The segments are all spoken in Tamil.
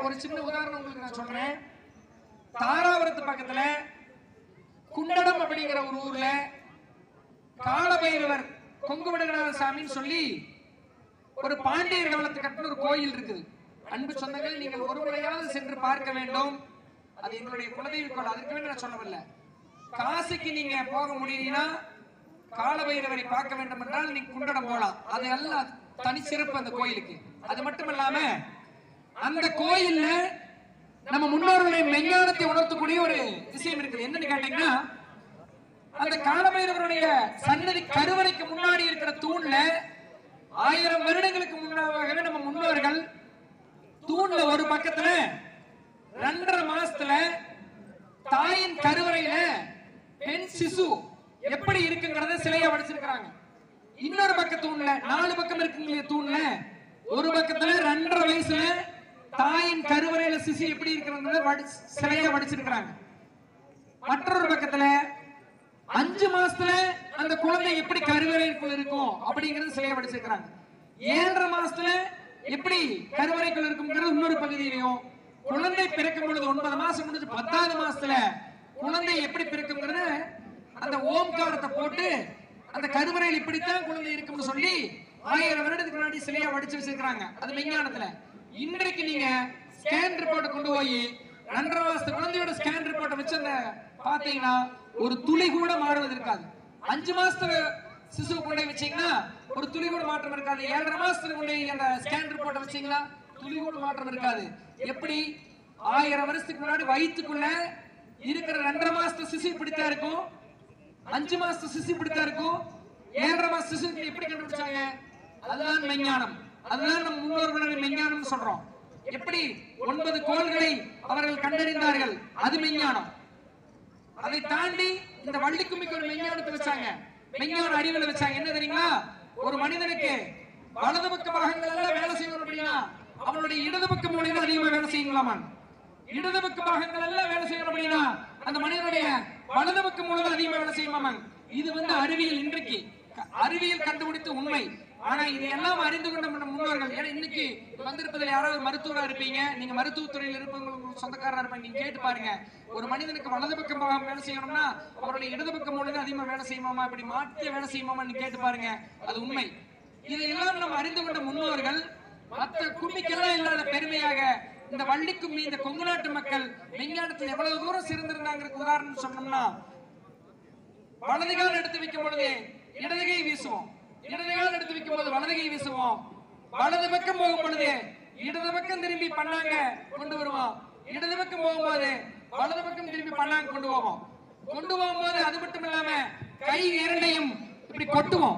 ஒரு சின்ன உதாரணம் உங்களுக்கு நான் சொல்றேன். தாராபுரத்து பக்கத்துல குண்டடம் அப்படிங்கிற ஒரு ஊர்ல காலபைரவர் கொங்குவடகநாத சாமின்னு சொல்லி ஒரு பாண்டியர் காலத்து கட்டின ஒரு கோயில் இருக்குது. அன்பு சொந்தங்கள், நீங்கள் ஒரு முறையாவது சென்று பார்க்க வேண்டும். அது எங்களுடைய குலதெய்வ கோயில். அதுக்கு வேண்டி நான் சொல்லவில்லை. காசிக்கு நீங்க போக முடியலன்னா காலபைரவரை பார்க்க வேண்டும் என்றால் நீங்க குண்டடம் போகலாம். அது எல்லாம் தனி சிறப்பு அந்த கோயிலுக்கு. அது மட்டும் இல்லாம அந்த கோயில்ல நம்ம முன்னோர்களுடைய மெஞ்ஞானத்தை உணர்த்தக்கூடிய ஒரு விஷயம் இருக்குது. என்னன்னு கேட்டீங்கன்னா, அந்த காலபைரவருடைய சன்னதி கருவறைக்கு முன்னாடி இருக்கிற தூண்ல 1000 வருடங்களுக்கு முன்னாகவே நம்ம முன்னோர்கள் தூண்ல ஒரு பக்கத்துல 2.5 மாசத்துல தாயின் கருவறையில பெண் சிசு எப்படி இருக்குங்கிறத சிலையா வடிச்சிருக்காங்க. இன்னொரு பக்க தூண்ல 4 பக்கம் இருக்குங்க தூண்ல ஒரு பக்கத்துல 2.5 வயசுல தாயின் கருவறையில சிசு எப்படி இருக்கிறது சிலையா வடிச்சிருக்காங்க. மற்றொரு பக்கத்துல 5 மாசத்துல அந்த குழந்தை எப்படி கருவறைக்குள் இருக்கும் அப்படிங்கறது சிலையா வடிச்சிருக்காங்க. 7.5 மாசத்துல எப்படி கருவறைக்குள் இருக்கும்ங்கிறது இன்னொரு பகுதியிலையும், குழந்தை பிறக்கும் பொழுது 9 மாசம் முடிஞ்சு 10வது மாசத்துல குழந்தை எப்படி பிறக்கும்ங்கிறது அந்த ஓம்காரத்தை போட்டு அந்த கருவறையில் இப்படித்தான் குழந்தை இருக்கும்னு சொல்லி 1000 வருடத்துக்கு முன்னாடி சிலையா வடிச்சு வச்சிருக்காங்க. அது விஞ்ஞானத்துல. இன்றைக்கு நீங்க ஸ்கேன் ரிப்போர்ட் கொண்டு போய் 2.5 மாசத்து குழந்தையோட ஸ்கேன் ரிப்போர்ட்டை வச்சு அந்த பாத்தீங்கன்னா ஒரு துளி கூட மாறுவது இருக்காது. 5 மாசத்துல சிசு கொண்டை வச்சீங்கன்னா ஒரு துளி கூட மாற்றம் இருக்காது. 7.5 மாசத்துல கொண்டை அந்த ஸ்கேன் ரிப்போர்ட்டை வச்சீங்கன்னா துளி கூட மாற்றம் இருக்காது. எப்படி 1000 வருஷத்துக்கு முன்னாடி வயிற்றுக்குள்ள இருக்கிற 2.5 மாசத்து சிசு இப்படித்தான் இருக்கும், 5 மாசத்து சிசு இப்படித்தான் இருக்கும், 7.5 மாச சிசு எப்படி கண்டுபிடிச்சாங்க? அதுதான் மெஞ்ஞானம். அதுதான் நம்ம முன்னோர்களுடைய மெஞ்ஞானம் சொல்றோம். எப்படி 9 கோள்களை அவர்கள் கண்டறிந்தார்கள், அது மெஞ்ஞானம். அதை தாண்டி இந்த வள்ளிக்கும்மிக்கு ஒரு மெஞ்ஞானத்தை வச்சாங்க, மெஞ்ஞான அறிவியலை வச்சாங்க. என்ன தெரியுங்களா? ஒரு மனிதனுக்கு வலது பக்க பாகங்கள் எல்லாம் வேலை செய்யணும் அப்படின்னா அவனுடைய இடது பக்க மூளையில அதிகமா வேலை செய்யலாமா? இடது பக்க பாகங்கள் எல்லாம் வேலை செய்யணும் அப்படின்னா அந்த மனிதனுடைய வலது பக்க மூளையில அதிகமா வேலை செய்யுமாமா? இது அறிவியல், இன்றைக்கு அறிவியல் கண்டுபிடித்த உண்மை. ஆனா இதையெல்லாம் அறிந்து கொண்ட முன்னோர்கள், ஏன்னா இன்னைக்கு வந்திருப்பதில் யாராவது மருத்துவரா இருப்பீங்க, நீங்க மருத்துவத்துறையில் இருப்பவங்களுக்கு சொந்தக்காரா இருப்பாங்க. நீங்க கேட்டு பாருங்க, ஒரு மனிதனுக்கு வலது பக்கம் வேலை செய்யணும்னா அவருடைய இடது பக்கம் மூலம் அதிகமா வேலை செய்யுமாமா, இப்படி மாற்றி வேலை செய்யுமாமா நீங்க கேட்டு பாருங்க. அது உண்மை. இதையெல்லாம் நம்ம அறிந்து கொண்ட முன்னோர்கள் மற்ற கும்மிக்கெல்லாம் இல்லாத பெருமையாக இந்த வள்ளி கும்மி, இந்த கொங்கு நாட்டு மக்கள் விஞ்ஞானத்தில் எவ்வளவு தூரம் சிறந்திருந்தாங்கிறதுக்கு உதாரணம் சொன்னோம்னா, வலது கால் எடுத்து வைக்கும் பொழுது இடது கை வீசுவோம், இடது கால் எடுத்து வைக்கும் போது வலது கை வீசுவோம், வலது பக்கம் போகும் பொழுது இடது பக்கம் திரும்பி பண்ணாங்க கொண்டு வருவோம், இடது பக்கம் போகும்போது வலது பக்கம் திரும்பி பண்ணாங்க கொண்டு போகும்போது அது மட்டும் இல்லாம கை இரண்டையும் இப்படி கொட்டுவோம்.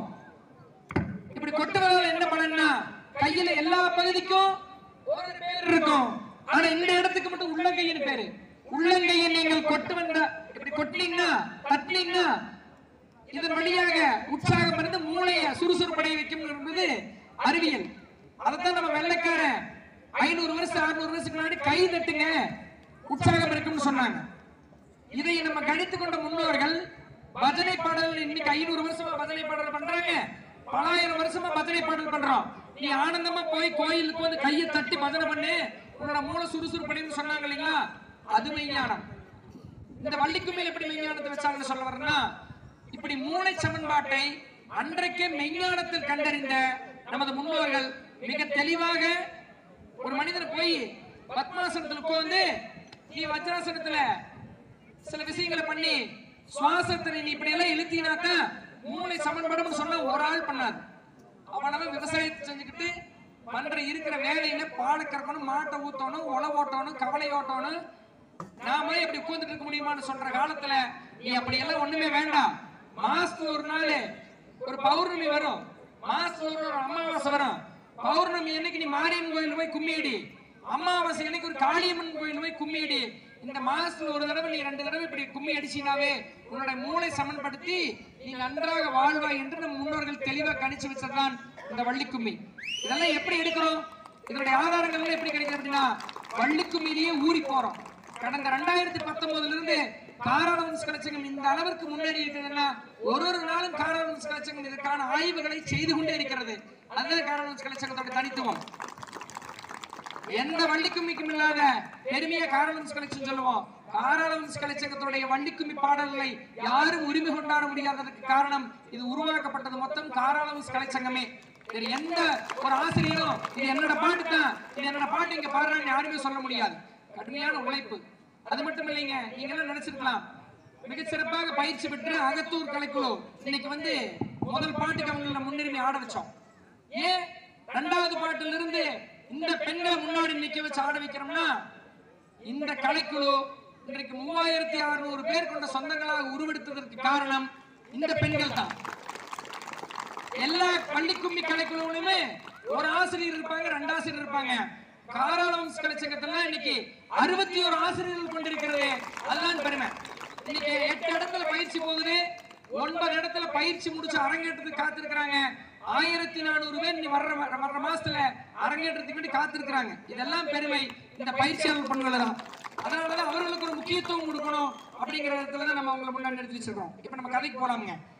இப்படி கொட்டுவதால் என்ன பண்ணா கையில எல்லா பகுதிக்கும் ஒரு பேர் இருக்கும். ஆனா இந்த இடத்துக்கு மட்டும் உள்ளங்கையின் பேரு. உள்ளங்கையை நீங்கள் கொட்டுவா இப்படி கொட்டினீங்கன்னா தட்டினீங்கன்னா இதன் வழியாக உற்சாகம் இருந்து மூளையை சுறுசுறுப்படைய வைக்கும் என்பது அறிவியல். அதைத்தான் நம்ம வெள்ளைக்கார 500 வருஷம் 600 வருஷத்துக்கு முன்னாடி கை தட்டுங்க உற்சாகம் இருக்கும்னு சொன்னாங்க. இதை நம்ம கணித்து கொண்ட முன்னோர்கள் பஜனை பாடல் இன்னைக்கு 500 வருஷமா பஜனை பாடல் பண்றாங்க, பல ஆயிரம் வருஷமா பஜனை பாடல் பண்றோம். நீ ஆனந்தமா போய் கோயிலுக்கு வந்து கையை தட்டி பஜனை பண்ணு, உன்னோட மூளை சுறுசுறுப்படைன்னு சொன்னாங்க இல்லைங்களா? அது மெய்ஞானம். இந்த வள்ளிக்கும்மியில் எப்படி மெய்ஞானத்தை வச்சாங்கன்னு சொல்ல வரேன்னா, இப்படி மூளை சமன்பாட்டை அன்றைக்கே மெய்ஞானத்தில் கண்டறிந்த நமது முன்னோர்கள் மிக தெளிவாக ஒரு மனிதன் போய் பத்மாசனத்தில் உட்கார்ந்து நீ வஜ்ராசனத்துல சில விஷயங்களை பண்ணி சுவாசத்தை நீ இப்படி எல்லாம் இழுத்தினாத்தான் மூளை சமன்பாடு சொன்னா ஒரு ஆள் பண்ணாது. அவனவன் விவசாயத்தை செஞ்சுக்கிட்டு பண்ற இருக்கிற வேலையில பாலை கறக்கணும், மாட்டை ஊத்தணும், உழ ஓட்டணும், கவலை ஓட்டணும், நாம இப்படி உட்கார்ந்துட்டு இருக்க முடியுமான்னு சொல்ற காலத்துல நீ அப்படி எல்லாம் ஒண்ணுமே வேண்டாம். மாசத்துக்கு ஒரு நாள் ஒரு பௌர்ணமி வரும், மாசத்துக்கு ஒரு அமாவாசை வரும். பௌர்ணமி அன்னைக்கு நீ மாரியம்மன் கோயில் போய் கும்மியடி, அமாவாசை அன்னைக்கு ஒரு காளியம்மன் கோயில் போய் கும்மியடி. இந்த மாசத்துல ஒரு தடவை நீ 2 தடவை இப்படி கும்மி அடிச்சினாவே உன்னோட மூளை சமன்படுத்தி நீ நன்றாக வாழ்வாய் என்று நம் முன்னோர்கள் தெளிவாக கணிச்சு வச்சதுதான் இந்த வள்ளி கும்மி. இதெல்லாம் எப்படி எடுக்கிறோம், இதனுடைய ஆதாரங்கள் எப்படி கிடைக்கும் அப்படின்னா வள்ளி கும்மியிலேயே ஊறி போறோம். கடந்த 2019 இருந்து காரானவன்ஸ் கலெக்ஷன் இந்த அளவிற்கு முன்னேறி இருக்குதுன்னா ஒரு நாளும் காரானவன்ஸ் கலெக்ஷன் இதற்கான ஆய்வுகளை செய்து கொண்டே இருக்கிறது. அதுதான் காரானவன்ஸ் கலெக்ஷனோட தனித்துவம். எந்த வள்ளிக்கும்மிக்கும் இல்லாத பெருமையை காரலவன்ஸ் கலெக்ஷன் சொல்லுவோம். காரலவன்ஸ் கலைச்சங்கத்துடைய வள்ளிக்கும்மி பாடல்களை யாரும் உரிமை கொண்டாட முடியாததற்கு காரணம் இது உருவாக்கப்பட்டது மொத்தம் காரலவன்ஸ் கலைச்சங்கமே. எந்த ஒரு ஆசிரியரும் இது என்னோட பாட்டு தான், இது என்னோட பாட்டு இங்க பாடுறான்னு யாருமே சொல்ல முடியாது. கடுமையான உழைப்பு. அது மட்டும் இல்லைங்க, நீங்க எல்லாம் நினைச்சிருக்கலாம் மிகச்சிறப்பாக பயிற்சி பெற்று அகத்தூர் கலைக்குழு இன்னைக்கு முதல் பாட்டுக்கு அவங்கள முன்னுரிமை ஆட வச்சோம். ஏன் இரண்டாவது பாட்டில இருந்து இந்த பெண்களை முன்னாடி நிக்க வச்சு ஆட வைக்கிறோம்னா, இந்த கலைக்குழு இன்றைக்கு 3600 பேர் கொண்ட சொந்தங்களாக உருவெடுத்ததற்கு காரணம் இந்த பெண்கள் தான். எல்லா பள்ளிக்கும்மி கலைக்குழுவிலுமே ஒரு ஆசிரியர் இருப்பாங்க, 2 ஆசிரியர் இருப்பாங்க. காரலவன்ஸ் கலைச்சங்கத்துல இன்னைக்கு 61 ஆசிரியர்கள் கொண்டிருக்கிறது. அதுதான் பெருமை. இன்னைக்கு 8 இடத்துல பயிற்சி போகுது, 9 இடத்துல பயிற்சி முடிச்சு அரங்கேற்றத்துக்கு காத்திருக்கிறாங்க. 1400 பேர் நீ வர்ற மாசத்துல அரங்கேற்றத்துக்கு வேண்டி காத்திருக்கிறாங்க. இதெல்லாம் பெருமை இந்த பயிற்சியாளர் பெண்கள். அதனாலதான் அவர்களுக்கு ஒரு முக்கியத்துவம் கொடுக்கணும் அப்படிங்கிற இடத்துல தான் நம்ம அவங்களை முன்னாடி எடுத்து வச்சிருக்கோம். இப்ப நம்ம கதைக்கு போலாமுங்க.